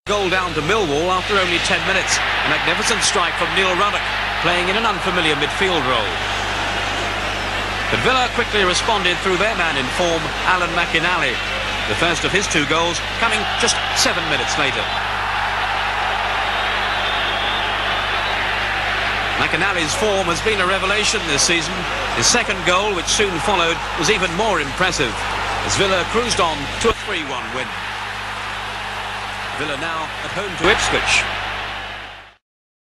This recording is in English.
Goal down to Millwall after only 10 minutes. A magnificent strike from Neil Ruddock, playing in an unfamiliar midfield role. But Villa quickly responded through their man in form, Alan McInally. The first of his 2 goals coming just 7 minutes later. McInally's form has been a revelation this season. His second goal, which soon followed, was even more impressive, as Villa cruised on to a 3-1 win. Villa now at home to Ipswich.